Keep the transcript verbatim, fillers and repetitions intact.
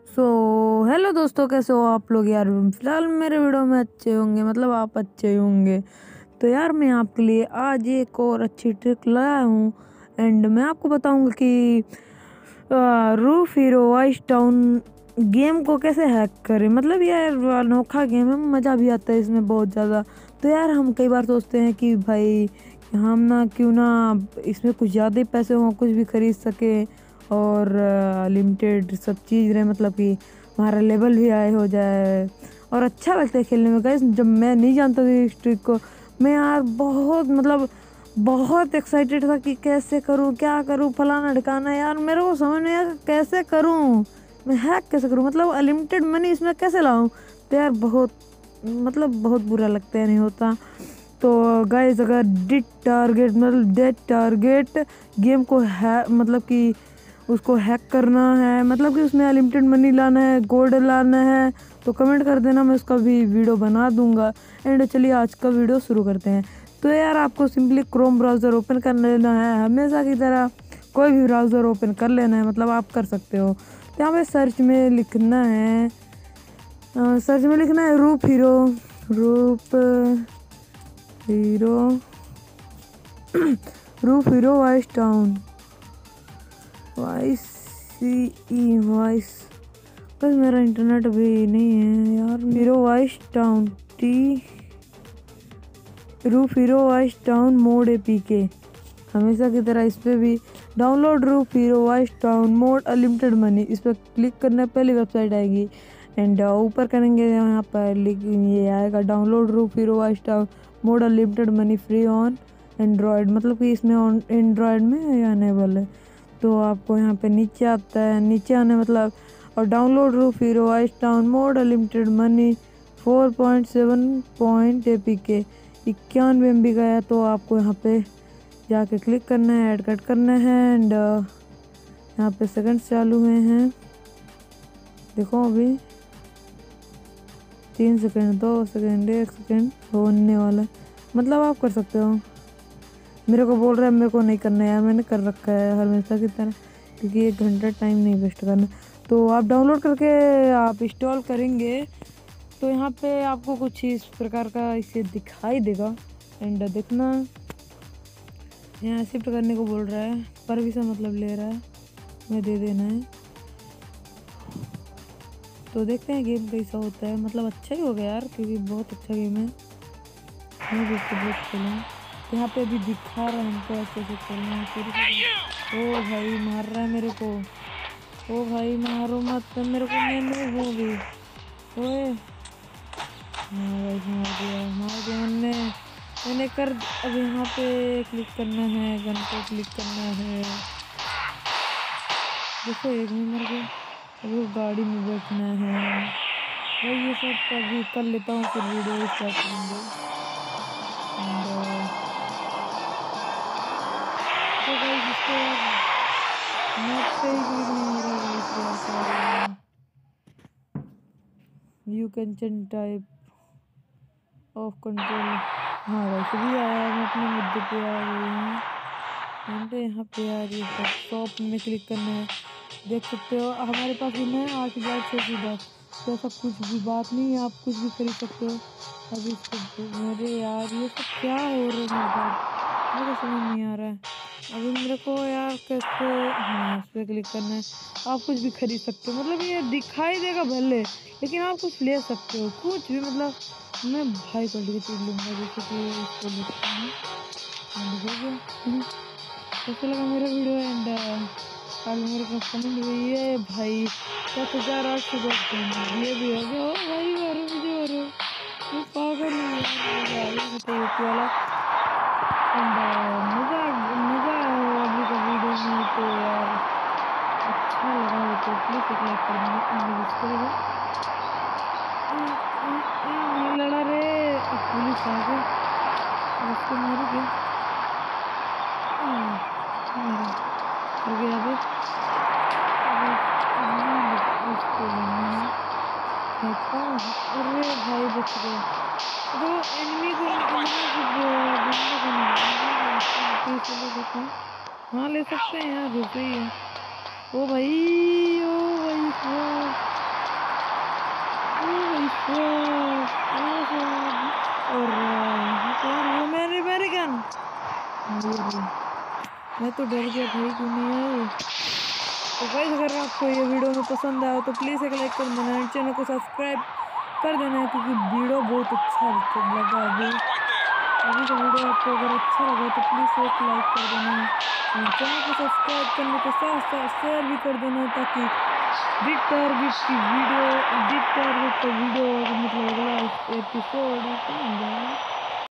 So hello दोस्तों, कैसे हो आप लोग यार। फिलहाल मेरे वीडियो में अच्छे होंगे, मतलब आप अच्छे ही होंगे। तो यार मैं आपके लिए आज एक और अच्छी ट्रिक लाया हूँ एंड मैं आपको बताऊंगा कि roof hero vice town game को कैसे हैक करें। मतलब यार अनोखा गेम है, मज़ा भी आता है इसमें बहुत ज़्यादा। तो यार हम कई बार सोचते हैं कि भाई हम ना क्यों ना इसमें कुछ ज़्यादा ही पैसे हों, कुछ भी खरीद सके और लिमिटेड सब चीज़ रहे, मतलब कि हमारा लेवल भी हाई हो जाए और अच्छा लगता है खेलने में। गाइस जब मैं नहीं जानता था इस ट्रिक को, मैं यार बहुत मतलब बहुत एक्साइटेड था कि कैसे करूं, क्या करूं, फलाना ढिकाना। यार मेरे को समझ नहीं आया कैसे करूं, मैं हैक कैसे करूं, मतलब अनलिमिटेड मनी इसमें कैसे लाऊं। तो यार बहुत मतलब बहुत बुरा लगता है, नहीं होता। तो गाइस अगर डिड टारगेट मतलब डेड टारगेट गेम को है, मतलब कि उसको हैक करना है, मतलब कि उसमें अनलिमिटेड मनी लाना है, गोल्ड लाना है, तो कमेंट कर देना, मैं उसका भी वीडियो बना दूंगा। एंड चलिए आज का वीडियो शुरू करते हैं। तो यार आपको सिंपली क्रोम ब्राउज़र ओपन कर लेना है, हमेशा की तरह कोई भी ब्राउज़र ओपन कर लेना है, मतलब आप कर सकते हो। तो यहाँ पे सर्च में लिखना है आ, सर्च में लिखना है रूप hero rope hero rope hero vice town vice C E vice. बस मेरा इंटरनेट भी नहीं है यार। Hero vice town T roof hero vice town mod APK, हमेशा की तरह इस पर भी download roof hero vice town mod unlimited money, इस पर क्लिक करने पहली वेबसाइट आएगी एंड ऊपर करेंगे यहाँ पर ये आएगा download roof hero vice town mod unlimited money free on android, मतलब कि इसमें ऑन एंड्रॉयड में अनेबल है। तो आपको यहाँ पे नीचे आता है, नीचे आने मतलब और download roof hero vice town mod unlimited money four point seven point A P K इक्यानवे एम बी का है। तो आपको यहाँ पे जाके क्लिक करना है, ऐड कट करना है एंड यहाँ पे सेकंड्स चालू हुए हैं, देखो अभी तीन सेकंड, दो सेकंड, एक सेकंड होने वाला है, मतलब आप कर सकते हो। मेरे को बोल रहा है, मेरे को नहीं करना है यार, मैंने कर रखा है हमेशा की तरह, क्योंकि एक घंटा टाइम नहीं वेस्ट करना। तो आप डाउनलोड करके आप इंस्टॉल करेंगे तो यहाँ पे आपको कुछ इस प्रकार का इसे दिखाई देगा एंड देखना यहाँ शिफ्ट करने को बोल रहा है, परमिशन मतलब ले रहा है, मैं दे देना है। तो देखते हैं गेम कैसा होता है, मतलब अच्छा ही हो गया यार, क्योंकि बहुत अच्छा गेम है, मैं भी इसको बहुत खेला। यहाँ पे भी दिखा रहा है हमको ऐसे ऐसे खेलना है। ओ भाई मार रहा है मेरे को, ओ भाई मारो मत मेरे को, मैंने वो भी ओए हाँ भाई मार दिया मार दिया मैंने मैंने कर। अब यहाँ पे क्लिक करना है, गन पे क्लिक करना है, देखो एक में मर गया। अब गाड़ी में बैठना है भाई, ये सब अभी कर लेता हूँ फिर वीडियो स्टार्ट करेंगे। तो गाइस इसको यार मैप पे ही क्लिक नहीं हो रहा है गाइस, यार sorry. You can change type of control. हाँ गाइस अभी आया, मैं अपने मुद्दे पे आ गई हूँ एंड यहाँ पे यार ये सब शॉप में क्लिक करना है। देख सकते हो हमारे पास भी है आठ हज़ार छः सौ दस, तो ऐसा कुछ भी बात नहीं है, आप कुछ भी खरीद सकते हो। अभी इसको मेरे यार ये सब क्या हो रहा है मेरे साथ, मेरे को समझ नहीं आ रहा है। अभी मेरे को यार कैसे, हाँ इस पर क्लिक करना है। आप कुछ भी खरीद सकते हो, मतलब ये दिखाई देगा भले लेकिन आप कुछ ले सकते हो, कुछ भी। मतलब मैं भाई क्वालिटी की चीज़ लूँगा, जैसे कि इसको लेता हूँ एंड हो गया। कैसा लगा मेरा वीडियो एंड कल मेरे को कमेंट हुई है भाई दस हज़ार आठ सौ दस ये भी हो गया। ओ भाई मारो मुझे मारो, मैं पागल हूँ यार, तो यूपी वाला एंड मज़ा मज़ा आया हो अभी का वीडियो में। तो यार अच्छा लगा हो तो प्लीज़ एक लाइक कर देना एंड सब्सक्राइब। नहीं लड़ा रे, अब पुलिस आ गया, अब इसको मारू क्या, मारा कर गया। अबे अबे इसको लेना है, फेंकता हूँ। अरे भाई बच गया। देखो एनिमी को बंदे को नहीं ले सकते हैं, हाँ ले सकते हैं यार, रुपये ही है। ओ भाई ओ भाई अरे मैं तो डर गया भाई, क्यों नहीं आए। तो गाइस अगर आपको ये वीडियो में पसंद आया तो प्लीज़ एक लाइक कर देना एंड चैनल को सब्सक्राइब कर देना है, क्योंकि वीडियो बहुत अच्छा लगा अभी अभी का वीडियो आपको अगर अच्छा लगा तो प्लीज़ एक लाइक कर देना एंड चैनल को सब्सक्राइब करने के साथ साथ शेयर भी कर देना, ताकि डिट टारगेट की वीडियो डिट टारगेट का वीडियो मतलब अगला एपिसोड आपको मिल जाएगा।